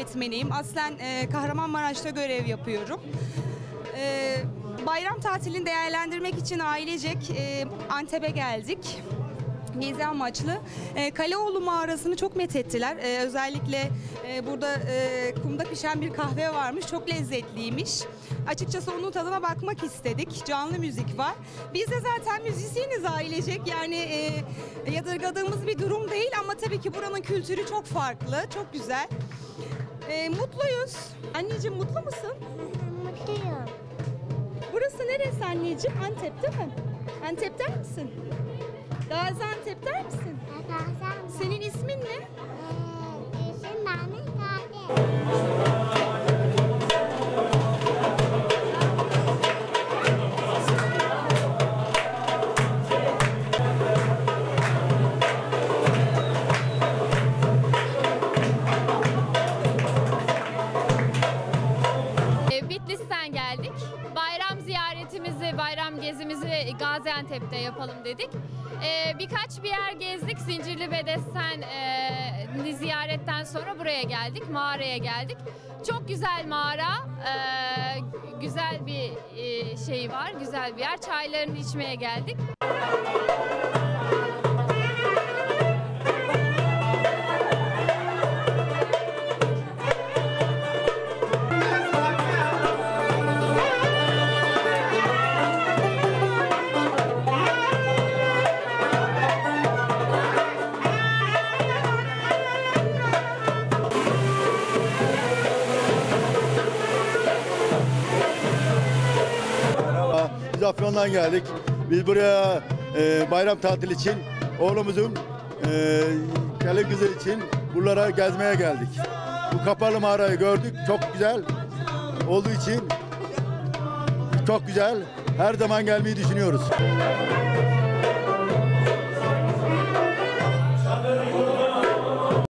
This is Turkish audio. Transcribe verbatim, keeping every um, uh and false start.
öğretmeniyim. Aslen e, Kahramanmaraş'ta görev yapıyorum. E, bayram tatilini değerlendirmek için ailecek e, Antep'e geldik. Gezi amaçlı. E, Kaleoğlu mağarasını çok methettiler. E, özellikle e, burada e, kumda pişen bir kahve varmış. Çok lezzetliymiş. Açıkçası onun tadına bakmak istedik. Canlı müzik var. Biz de zaten müzisyeniz ailecek. Yani e, yadırgadığımız bir durum değil ama tabii ki buranın kültürü çok farklı. Çok güzel. E, mutluyuz. Anneciğim mutlu musun? Mutluyum. Burası neresi anneciğim? Antep değil mi? Antep'ten misin? Gaziantep'ten misin? Arkadaşlar. Senin ismin ne? Eee, Gülsün Mehmet Kade. Bitlis'ten geldik. Bayram ziyaretimizi, bayram gezimizi Gaziantep'te yapalım dedik. Ee, birkaç bir yer gezdik. Zincirli Bedesten e, ziyaretten sonra buraya geldik, mağaraya geldik. Çok güzel mağara, e, güzel bir e, şey var, güzel bir yer. Çaylarını içmeye geldik. Biz Afyon'dan geldik. Biz buraya e, bayram tatili için oğlumuzun e, kale kızı için buralara gezmeye geldik. Bu kapalı mağarayı gördük. Çok güzel olduğu için çok güzel. Her zaman gelmeyi düşünüyoruz.